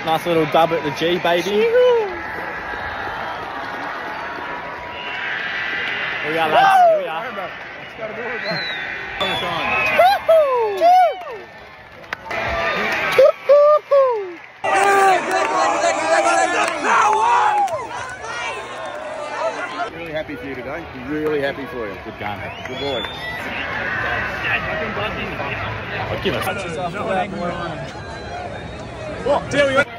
Nice little dub at the G, baby. Here we are, lads. Here we are. Really happy for you today. Really happy for you. Good game. Good boy. I'll give it. What?